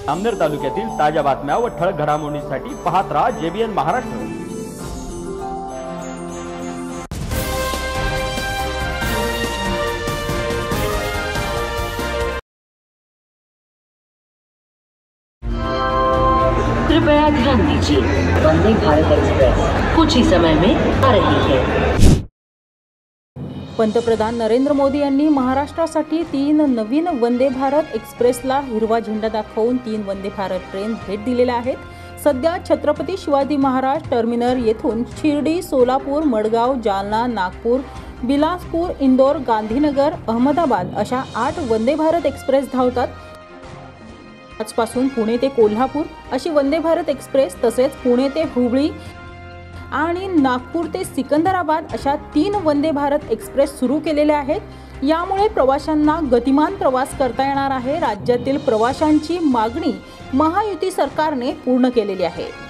जामनेर तालुक्यातील ताज्या बातम्या व ठळक घडामोडींसाठी पाहत राहा JBN महाराष्ट्र। कृपया ध्यान दीजिए, वंदे भारत एक्सप्रेस कुछ ही समय में आ रही है। पंतप्रधान नरेंद्र मोदी यांनी महाराष्ट्रासाठी 3 नवीन वंदे भारत एक्सप्रेसला हिरवा झेंडा दाखवून 3 वंदे भारत ट्रेन भेट दिलेल्या आहेत। सध्या छत्रपती शिवाजी महाराज टर्मिनल येथून शिर्डी, सोलापूर, मडगाव, जालना, नागपूर, बिलासपूर, इंदोर, गांधीनगर, अहमदाबाद अशा 8 वंदे भारत एक्सप्रेस धावतात। आजपासून पुणे ते कोल्हापूर अशी वंदे भारत एक्सप्रेस, तसेच पुणे ते हुबळी आणि नागपूर ते सिकंदराबाद अशा 3 वंदे भारत एक्सप्रेस सुरू केलेल्या आहेत। यामुळे प्रवाशांना गतिमान प्रवास करता येणार आहे। राज्यातील प्रवाशांची मागणी महायुती सरकारने पूर्ण केलेली आहे।